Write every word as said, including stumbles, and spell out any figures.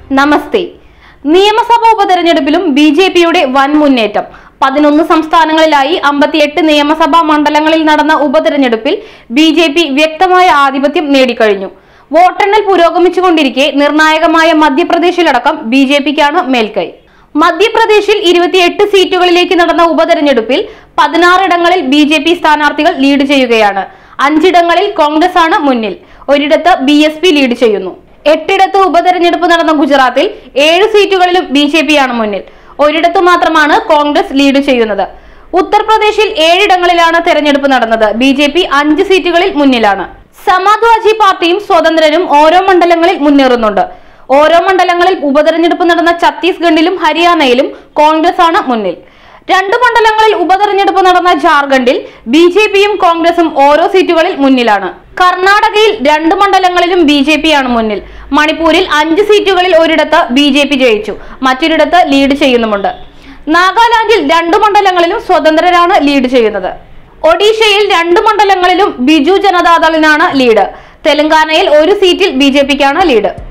നമസ്തേ. നിയമസഭാ ഉപതെരഞ്ഞെടുപ്പിലും B J പിയുടെ വൻ മുന്നേറ്റം. പതിനൊന്ന് സംസ്ഥാനങ്ങളിലായി അമ്പത്തിയെട്ട് നിയമസഭാ മണ്ഡലങ്ങളിൽ നടന്ന ഉപതെരഞ്ഞെടുപ്പിൽ ബി ജെ പി വ്യക്തമായ ആധിപത്യം നേടിക്കഴിഞ്ഞു. വോട്ടെണ്ണൽ പുരോഗമിച്ചുകൊണ്ടിരിക്കെ നിർണായകമായ മധ്യപ്രദേശിലടക്കം ബി ജെ പിക്കാണ് മേൽക്കൈ. മധ്യപ്രദേശിൽ ഇരുപത്തിയെട്ട് സീറ്റുകളിലേക്ക് നടന്ന ഉപതെരഞ്ഞെടുപ്പിൽ പതിനാറിടങ്ങളിൽ ബി ജെ പി സ്ഥാനാർത്ഥികൾ ലീഡ് ചെയ്യുകയാണ്. അഞ്ചിടങ്ങളിൽ കോൺഗ്രസ് ആണ് മുന്നിൽ, ഒരിടത്ത് ബി എസ് പി ലീഡ് ചെയ്യുന്നു. എട്ടിടത്ത് ഉപതെരഞ്ഞെടുപ്പ് നടന്ന ഗുജറാത്തിൽ ഏഴ് സീറ്റുകളിലും ബി ജെ പി ആണ് മുന്നിൽ, ഒരിടത്തു മാത്രമാണ് കോൺഗ്രസ് ലീഡ് ചെയ്യുന്നത്. ഉത്തർപ്രദേശിൽ ഏഴിടങ്ങളിലാണ് തെരഞ്ഞെടുപ്പ് നടന്നത്. ബി ജെ പി അഞ്ച് സീറ്റുകളിൽ മുന്നിലാണ്. സമാജ്വാദി പാർട്ടിയും സ്വതന്ത്രരും ഓരോ മണ്ഡലങ്ങളിൽ മുന്നേറുന്നുണ്ട്. ഓരോ മണ്ഡലങ്ങളിൽ ഉപതെരഞ്ഞെടുപ്പ് നടന്ന ഛത്തീസ്ഗഡിലും ഹരിയാനയിലും കോൺഗ്രസ് ആണ് മുന്നിൽ. രണ്ടു മണ്ഡലങ്ങളിൽ ഉപതെരഞ്ഞെടുപ്പ് നടന്ന ജാർഖണ്ഡിൽ ബി ജെ പിയും കോൺഗ്രസും ഓരോ സീറ്റുകളിൽ മുന്നിലാണ്. കർണാടകയിൽ രണ്ട് മണ്ഡലങ്ങളിലും ബി ജെ പി ആണ് മുന്നിൽ. മണിപ്പൂരിൽ അഞ്ച് സീറ്റുകളിൽ ഒരിടത്ത് ബി ജെ പി ജയിച്ചു, മറ്റൊരിടത്ത് ലീഡ് ചെയ്യുന്നുമുണ്ട്. നാഗാലാൻഡിൽ രണ്ടു മണ്ഡലങ്ങളിലും സ്വതന്ത്രരാണ് ലീഡ് ചെയ്യുന്നത്. ഒഡീഷയിൽ രണ്ട് മണ്ഡലങ്ങളിലും ബിജു ജനതാദളിനാണ് ലീഡ്. തെലങ്കാനയിൽ ഒരു സീറ്റിൽ ബി ജെ പിക്കാണ് ലീഡ്.